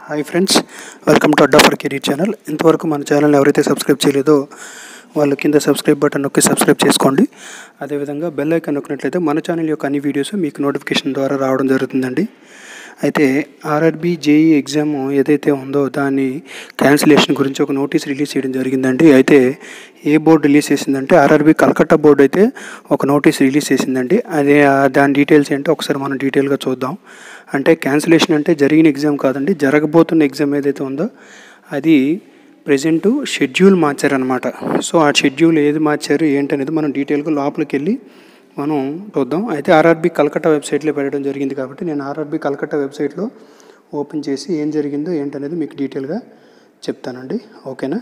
Hi friends, welcome to Adda for career channel. ఇంతవరకు మన ఛానల్ని ఎవరైతే సబ్స్క్రైబ్ చేయలేదో వాళ్ళు కింద సబ్స్క్రైబ్ బటన్ నొక్కి సబ్స్క్రైబ్ చేసుకోండి. అదేవిధంగా బెల్ ఐకాన్ నొక్కినట్లయితే మన ఛానల్ యొక్క అన్ని వీడియోస్ మీకు నోటిఫికేషన్ ద్వారా రావడం జరుగుతుందండి. అయితే ఆర్ఆర్బీ జేఈ ఎగ్జామ్ ఏదైతే ఉందో దాని క్యాన్సిలేషన్ గురించి ఒక నోటీస్ రిలీజ్ చేయడం జరిగిందండి. అయితే ఏ బోర్డు రిలీజ్ చేసిందంటే ఆర్ఆర్బీ కలకత్తా బోర్డు అయితే ఒక నోటీస్ రిలీజ్ చేసిందండి. అదే దాని డీటెయిల్స్ ఏంటో ఒకసారి మనం డీటెయిల్గా చూద్దాం. అంటే క్యాన్సిలేషన్ అంటే జరిగిన ఎగ్జామ్ కాదండి, జరగబోతున్న ఎగ్జామ్ ఏదైతే ఉందో అది ప్రజెంటు షెడ్యూల్ మార్చారనమాట. సో ఆ షెడ్యూల్ ఏది మార్చారు ఏంటనేది మనం డీటెయిల్గా లోపలికి వెళ్ళి మనం చూద్దాం. అయితే ఆర్ఆర్బీ కలకత్తా వెబ్సైట్లో పెట్టడం జరిగింది కాబట్టి నేను ఆర్ఆర్బీ కలకత్తా వెబ్సైట్లో ఓపెన్ చేసి ఏం జరిగిందో ఏంటనేది మీకు డీటెయిల్గా చెప్తానండి. ఓకేనా?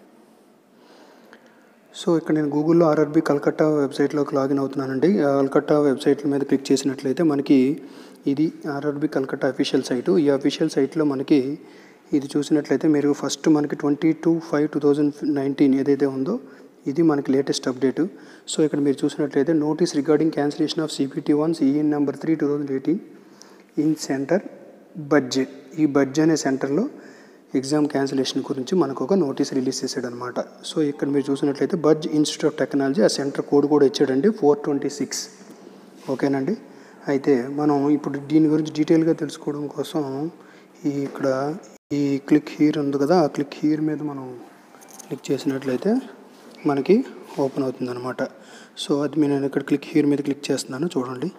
సో ఇక్కడ నేను గూగుల్లో ఆర్ఆర్బీ కలకత్తా వెబ్సైట్లోకి లాగిన్ అవుతున్నానండి. కలకత్తా వెబ్సైట్ల మీద క్లిక్ చేసినట్లయితే మనకి ఇది ఆర్ఆర్బీ కలకత్తా అఫీషియల్ సైటు. ఈ అఫీషియల్ సైట్లో మనకి ఇది చూసినట్లయితే మీరు ఫస్ట్ మనకి 22/5/2019 ఏదైతే ఉందో ఇది మనకి లేటెస్ట్ అప్డేటు. సో ఇక్కడ మీరు చూసినట్లయితే notice regarding cancellation of CPT-1 CEN number 3/2018 in centre Budge. ఈ బడ్జ్ అనే సెంటర్లో ఎగ్జామ్ క్యాన్సిలేషన్ గురించి మనకు ఒక నోటీస్ రిలీజ్ చేశాడనమాట. సో ఇక్కడ మీరు చూసినట్లయితే బడ్జ్ ఇన్స్టిట్యూట్ ఆఫ్ టెక్నాలజీ ఆ సెంటర్ కోడ్ కూడా ఇచ్చాడండి 426. ఓకేనండి. అయితే మనం ఇప్పుడు దీని గురించి డీటెయిల్గా తెలుసుకోవడం కోసం ఇక్కడ ఈ క్లిక్ హీర్ ఉంది కదా, ఆ క్లిక్ హీర్ మీద మనం క్లిక్ చేసినట్లయితే మనకి ఓపెన్ అవుతుంది అనమాట. సో అది నేను ఇక్కడ క్లిక్ హీర్ మీద క్లిక్ చేస్తున్నాను, చూడండి.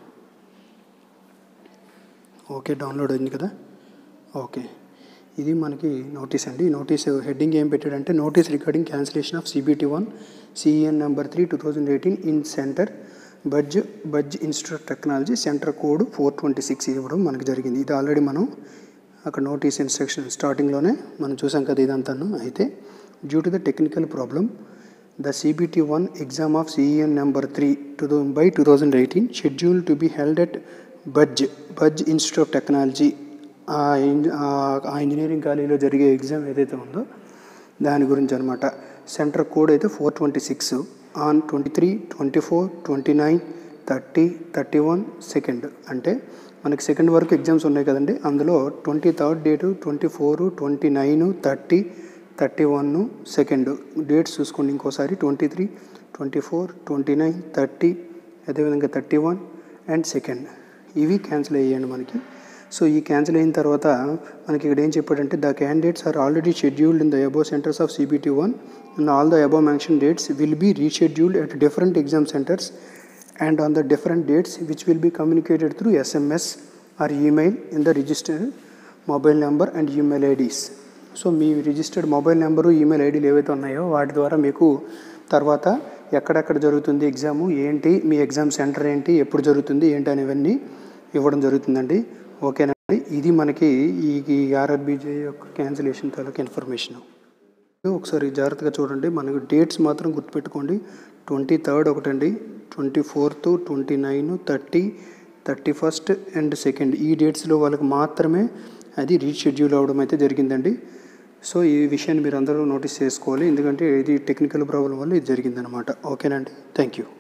ఓకే, డౌన్లోడ్ అయింది కదా. ఓకే, ఇది మనకి నోటీస్ అండి. నోటీస్ హెడ్డింగ్ ఏం పెట్టాడంటే notice regarding cancellation of CPT-1 CEN number 3/2018 in centre Budge institute of technology centre code 426 ఇవ్వడం మనకి జరిగింది. ఇది ఆల్రెడీ మనం అక్కడ నోటీస్ ఇన్స్ట్రక్షన్ స్టార్టింగ్లోనే మనం చూసాం కదా ఇదంతాను. అయితే due to the technical problem the CPT-1 exam of CEN number 3/2018 schedule to be held at Budge institute of technology. ఆ ఇంజనీరింగ్ కాలేజీలో జరిగే ఎగ్జామ్ ఏదైతే ఉందో దాని గురించి అనమాట. సెంటర్ కోడ్ అయితే 426 ఆన్ 23, 24, 29, 30, 31 సెకండ్. అంటే మనకి సెకండ్ వరకు ఎగ్జామ్స్ ఉన్నాయి కదండి. అందులో 23rd డేటు, 24, 29, 30, 31 సెకండ్ డేట్స్ చూసుకోండి. ఇంకోసారి 23, 24, 29, 30, అదేవిధంగా 31 అండ్ సెకండ్ ఇవి క్యాన్సిల్ అయ్యాయండి మనకి. సో ఈ క్యాన్సిల్ అయిన తర్వాత మనకి ఇక్కడ ఏం చెప్పాడంటే the candidates are already scheduled in the above centres of CPT-1 and all the above mention dates will be rescheduled at different exam centres and on the different dates which will be communicated through SMS or email in the registered mobile number and email IDs. So మీ registered mobile number email ఐడీలు ఏవైతే ఉన్నాయో వాటి ద్వారా మీకు తర్వాత ఎక్కడెక్కడ జరుగుతుంది ఎగ్జాము ఏంటి, మీ ఎగ్జామ్ సెంటర్ ఏంటి, ఎప్పుడు జరుగుతుంది ఏంటి అనేవన్నీ ఇవ్వడం జరుగుతుందండి. ఓకేనండి. ఇది మనకి ఈ ఆర్ఆర్బీజే యొక్క క్యాన్సిలేషన్ తాలూకు ఇన్ఫర్మేషన్. ఒకసారి జాగ్రత్తగా చూడండి. మనకు డేట్స్ మాత్రం గుర్తుపెట్టుకోండి. 23rd ఒకటండి, 24th, 29, 30, 31st అండ్ సెకండ్ ఈ డేట్స్లో వాళ్ళకి మాత్రమే అది రీషెడ్యూల్ అవ్వడం అయితే జరిగిందండి. సో ఈ విషయాన్ని మీరు అందరూ నోటీస్ చేసుకోవాలి, ఎందుకంటే ఇది టెక్నికల్ ప్రాబ్లం వల్ల ఇది జరిగిందనమాట. ఓకేనండి. Thank you.